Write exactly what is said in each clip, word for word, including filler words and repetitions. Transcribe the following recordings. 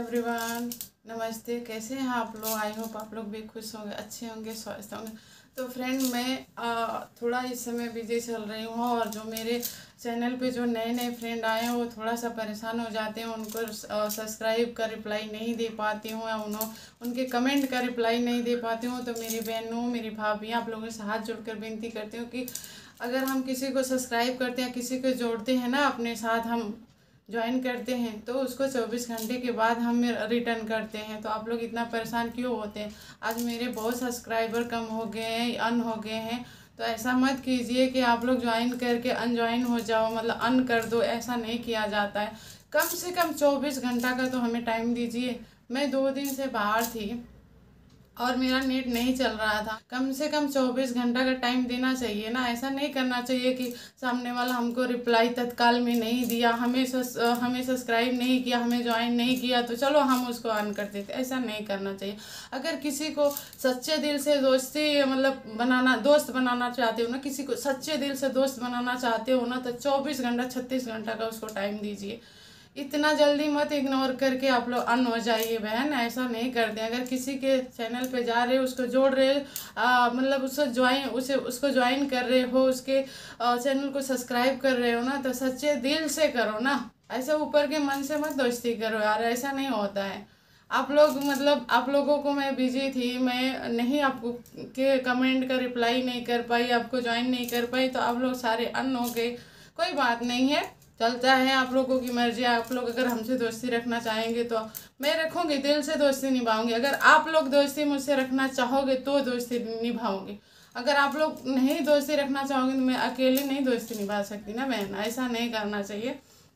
Everyone, नमस्ते। कैसे हैं आप लोग? आई होप आप लोग भी खुश होंगे, अच्छे होंगे, स्वस्थ होंगे। तो फ्रेंड, मैं आ, थोड़ा इस समय बिजी चल रही हूँ और जो मेरे चैनल पे जो नए नए फ्रेंड आए हैं वो थोड़ा सा परेशान हो जाते हैं। उनको सब्सक्राइब का रिप्लाई नहीं दे पाती हूँ या उन्हों उनके कमेंट का रिप्लाई नहीं दे पाती हूँ। तो मेरी बहनों, मेरी भाभी, आप लोगों से हाथ जोड़कर विनती करती हूँ कि अगर हम किसी को सब्सक्राइब करते हैं, किसी को जोड़ते हैं ना, अपने साथ हम ज्वाइन करते हैं, तो उसको चौबीस घंटे के बाद हम रिटर्न करते हैं। तो आप लोग इतना परेशान क्यों होते हैं? आज मेरे बहुत सब्सक्राइबर कम हो गए हैं, अन हो गए हैं। तो ऐसा मत कीजिए कि आप लोग ज्वाइन करके अनज्वाइन हो जाओ, मतलब अन कर दो। ऐसा नहीं किया जाता है। कम से कम चौबीस घंटा का तो हमें टाइम दीजिए। मैं दो दिन से बाहर थी और मेरा नेट नहीं चल रहा था। कम से कम चौबीस घंटा का टाइम देना चाहिए ना। ऐसा नहीं करना चाहिए कि सामने वाला हमको रिप्लाई तत्काल में नहीं दिया, हमें सस, हमें सब्सक्राइब नहीं किया, हमें ज्वाइन नहीं किया तो चलो हम उसको ऑन कर देते। ऐसा नहीं करना चाहिए। अगर किसी को सच्चे दिल से दोस्ती मतलब बनाना दोस्त बनाना चाहते हो ना, किसी को सच्चे दिल से दोस्त बनाना चाहते हो ना, तो चौबीस घंटा छत्तीस घंटा का उसको टाइम दीजिए। इतना जल्दी मत इग्नोर करके आप लोग अन हो जाइए बहन। ऐसा नहीं करते। अगर किसी के चैनल पे जा रहे हो, उसको जोड़ रहे हो, मतलब उसको ज्वाइन उसे उसको ज्वाइन कर रहे हो, उसके चैनल को सब्सक्राइब कर रहे हो ना, तो सच्चे दिल से करो ना। ऐसे ऊपर के मन से मत दोस्ती करो यार, ऐसा नहीं होता है। आप लोग मतलब आप लोगों को मैं बिजी थी, मैं नहीं आपको के कमेंट का रिप्लाई नहीं कर पाई, आपको ज्वाइन नहीं कर पाई, तो आप लोग सारे अन हो गए। कोई बात नहीं है, चलता है। आप लोगों की मर्जी। आप लोग अगर हमसे दोस्ती रखना चाहेंगे तो मैं रखूँगी, दिल से दोस्ती निभाऊंगी। अगर आप लोग दोस्ती मुझसे रखना चाहोगे तो दोस्ती निभाऊंगी। अगर आप लोग नहीं दोस्ती रखना चाहोगे तो मैं अकेले नहीं दोस्ती निभा सकती ना बहन। ऐसा नहीं करना चाहिए।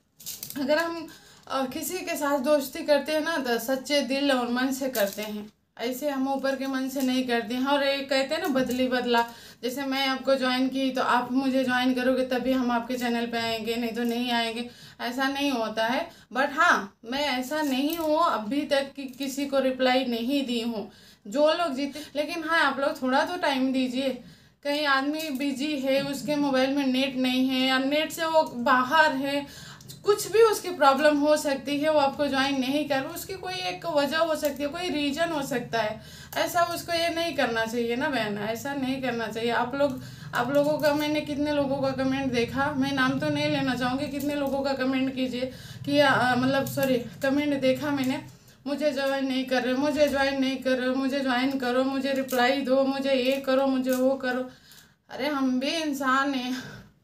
अगर हम किसी के साथ दोस्ती करते हैं ना, तो सच्चे दिल और मन से करते हैं। ऐसे हम ऊपर के मन से नहीं करते हैं। और एक कहते हैं ना, बदली बदला। जैसे मैं आपको ज्वाइन की तो आप मुझे ज्वाइन करोगे तभी हम आपके चैनल पे आएंगे, नहीं तो नहीं आएंगे। ऐसा नहीं होता है। बट हाँ, मैं ऐसा नहीं हूँ अभी तक कि किसी को रिप्लाई नहीं दी हूँ जो लोग जीते। लेकिन हाँ, आप लोग थोड़ा तो टाइम दीजिए। कहीं आदमी बिजी है, उसके मोबाइल में नेट नहीं है या नेट से वो बाहर है, कुछ भी उसकी प्रॉब्लम हो सकती है, वो आपको ज्वाइन नहीं कर, उसकी कोई एक वजह हो सकती है, कोई रीज़न हो सकता है। ऐसा उसको ये नहीं करना चाहिए ना बहन, ऐसा नहीं करना चाहिए। आप लोग आप लोगों का मैंने कितने लोगों का कमेंट देखा, मैं नाम तो नहीं लेना चाहूँगी, कितने लोगों का कमेंट कीजिए किया मतलब सॉरी कमेंट देखा मैंने, मुझे ज्वाइन नहीं कर रहे, मुझे ज्वाइन नहीं कर रहे, मुझे ज्वाइन करो, मुझे रिप्लाई दो, मुझे ये करो, मुझे वो करो। अरे हम भी इंसान हैं,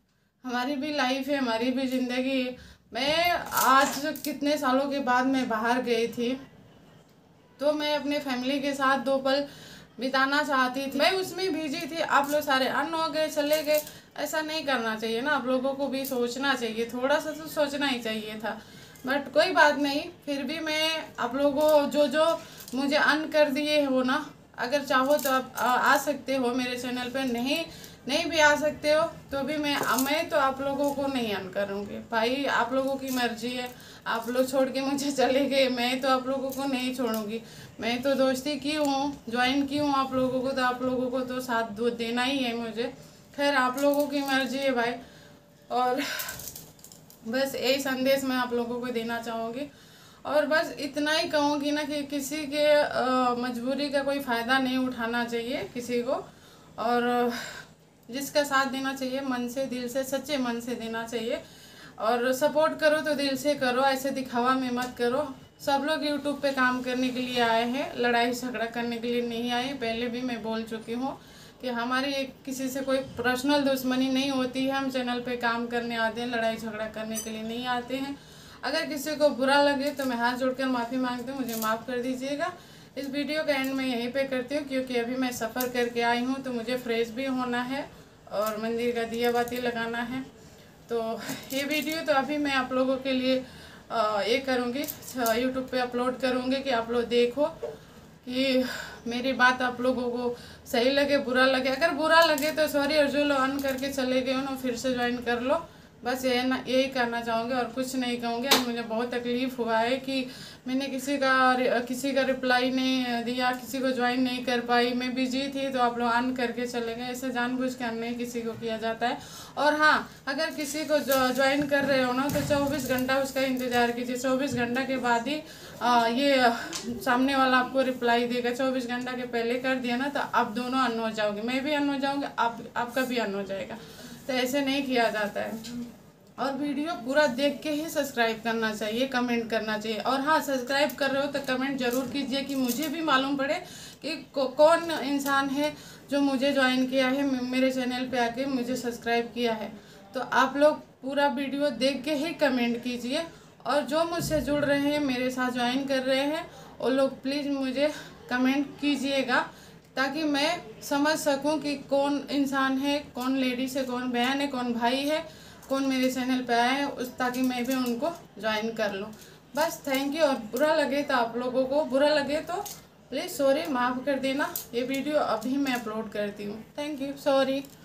हमारी भी लाइफ है, हमारी भी ज़िंदगी है। मैं आज कितने सालों के बाद मैं बाहर गई थी, तो मैं अपने फैमिली के साथ दो पल बिताना चाहती थी, मैं उसमें बिजी थी। आप लोग सारे अन हो गए, चले गए। ऐसा नहीं करना चाहिए ना। आप लोगों को भी सोचना चाहिए, थोड़ा सा तो सोचना ही चाहिए था। बट कोई बात नहीं, फिर भी मैं आप लोगों जो जो मुझे अन कर दिए हो ना, अगर चाहो तो आप आ, आ सकते हो मेरे चैनल पे। नहीं नहीं भी आ सकते हो तो भी मैं मैं तो आप लोगों को नहीं अन करूँगी भाई। आप लोगों की मर्जी है। आप लोग छोड़ के मुझे चले गए, मैं तो आप लोगों को नहीं छोड़ूंगी। मैं तो दोस्ती की हूँ, ज्वाइन की हूँ आप लोगों को, तो आप लोगों को तो साथ दो देना ही है मुझे। खैर, आप लोगों की मर्जी है भाई। और बस यही संदेश मैं आप लोगों को देना चाहूँगी। और बस इतना ही कहूँगी ना कि किसी के मजबूरी का कोई फ़ायदा नहीं उठाना चाहिए किसी को। और जिसका साथ देना चाहिए मन से, दिल से, सच्चे मन से देना चाहिए। और सपोर्ट करो तो दिल से करो, ऐसे दिखावा में मत करो। सब लोग यूट्यूब पे काम करने के लिए आए हैं, लड़ाई झगड़ा करने के लिए नहीं आए। पहले भी मैं बोल चुकी हूँ कि हमारी एक किसी से कोई पर्सनल दुश्मनी नहीं होती है। हम चैनल पे काम करने आते हैं, लड़ाई झगड़ा करने के लिए नहीं आते हैं। अगर किसी को बुरा लगे तो मैं हाथ जोड़कर माफ़ी मांगती हूँ, मुझे माफ़ कर दीजिएगा। इस वीडियो का एंड मैं यहीं पे करती हूँ, क्योंकि अभी मैं सफ़र करके आई हूँ तो मुझे फ्रेश भी होना है और मंदिर का दिया बाती लगाना है। तो ये वीडियो तो अभी मैं आप लोगों के लिए ये करूँगी, यूट्यूब पे अपलोड करूँगी कि आप लोग देखो कि मेरी बात आप लोगों को सही लगे, बुरा लगे। अगर बुरा लगे तो सॉरी, और जो लोग अन करके चले गए हो ना, फिर से ज्वाइन कर लो। बस ये ना यही करना चाहूँगी और कुछ नहीं कहूँगी। और मुझे बहुत तकलीफ़ हुआ है कि मैंने किसी का किसी का रिप्लाई नहीं दिया, किसी को ज्वाइन नहीं कर पाई। मैं बिजी थी तो आप लोग अन करके चले गए। ऐसे जानबूझ के अन नहीं किसी को किया जाता है। और हाँ, अगर किसी को ज्वाइन कर रहे हो ना तो चौबीस घंटा उसका इंतज़ार कीजिए। चौबीस घंटा के बाद ही आ, ये सामने वाला आपको रिप्लाई देगा। चौबीस घंटा के पहले कर दिया ना तो आप दोनों अन हो जाओगे, मैं भी अन हो जाऊँगी, आप आपका भी अन हो जाएगा। तो ऐसे नहीं किया जाता है। और वीडियो पूरा देख के ही सब्सक्राइब करना चाहिए, कमेंट करना चाहिए। और हाँ, सब्सक्राइब कर रहे हो तो कमेंट ज़रूर कीजिए कि मुझे भी मालूम पड़े कि कौन इंसान है जो मुझे ज्वाइन किया है, मेरे चैनल पे आके मुझे सब्सक्राइब किया है। तो आप लोग पूरा वीडियो देख के ही कमेंट कीजिए। और जो मुझसे जुड़ रहे हैं, मेरे साथ ज्वाइन कर रहे हैं, वो लोग प्लीज़ मुझे कमेंट कीजिएगा ताकि मैं समझ सकूं कि कौन इंसान है, कौन लेडीज़ है, कौन बहन है, कौन भाई है, कौन मेरे चैनल पे आए हैं, उस ताकि मैं भी उनको ज्वाइन कर लूँ। बस थैंक यू। और बुरा लगे तो आप लोगों को बुरा लगे तो प्लीज़ सॉरी, माफ़ कर देना। ये वीडियो अभी मैं अपलोड करती हूँ। Thank you, sorry.